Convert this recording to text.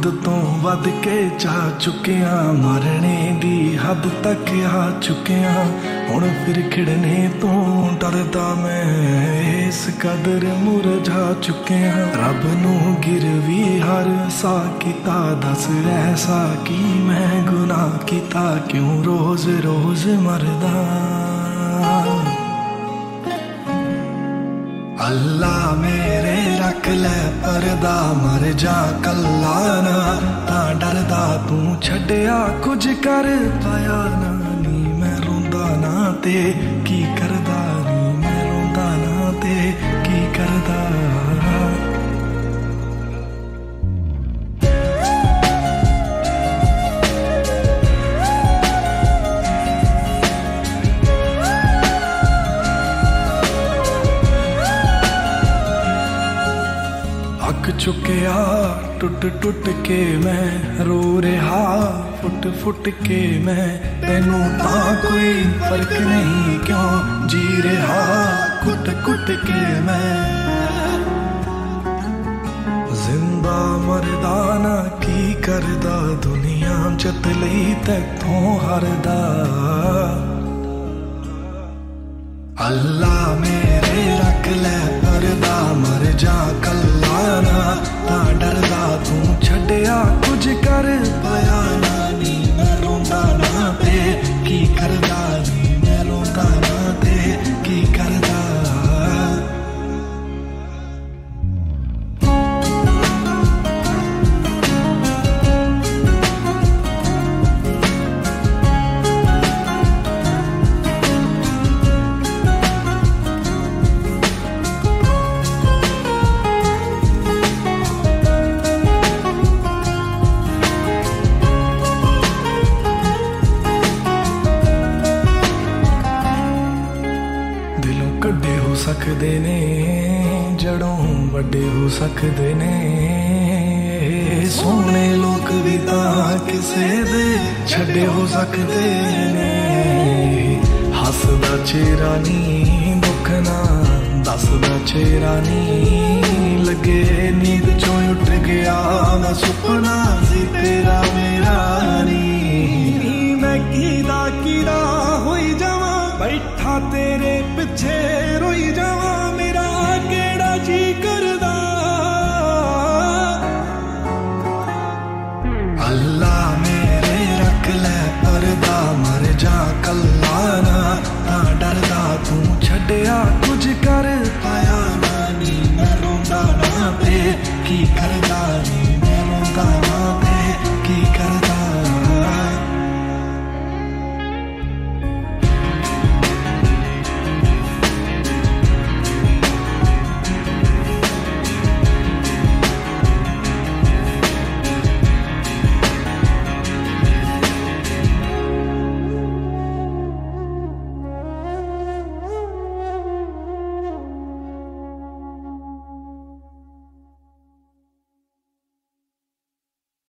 खुद तो वध के जा चुकिया, मरने दी हद तक आ चुकिया। हुण फिर खिड़ने तो डरदा मैं, इस कदर मुरझा चुकिया। रब नू गिरवी हर सा किता, दस ऐसा की मैं गुनाह किता, क्यों रोज रोज मरदा। अल्लाह मेरे रख ले परदा, मर जा कल्ला ना ता डरदा। तू छड्डिया कुछ कर पाया ना, नी मैं रोंदा ना ते की करदा, नी मैं रोंदा ना ते की करदा। अक चुकिया टुट टुट के मैं रो रहा, फुट फुट के मैं। तेनू ता कोई फर्क नहीं क्यों जी रहा, कुट कुट के मैं। जिंदा मरदा ना की करदा, दुनिया जत लई तैथों हरदा। अल्लाह मेरे रख ले परदा, मर जा कल्ला ना ता डरदा। तू छड्डिया कुछ कर पाया ना, नी मैं रोंदा ना ते की करदा, नी मैं रोंदा ना ते की करदा। कड्डे हो सकते ने जड़ों वड्डे हो सकते ने, सोने लोग भी तां किसे दे छड्डे हो सकते ने। हसदा चेहरा नी दुख ना दसदा चेहरा नी, लगे नींद चों उठ गया मैं सुपना सी तेरा मेरा नी। मैं कीदा होई जावां बैठा तेरे पिछे रोई जावा, मेरा केड़ा जी करदा। अल्लाह मेरे रख ले परदा, मर जा कल्ला ना ता डरदा। तू छड्डिया कुछ कर पाया ना, नी मैं रोंदा ना ते की करदा।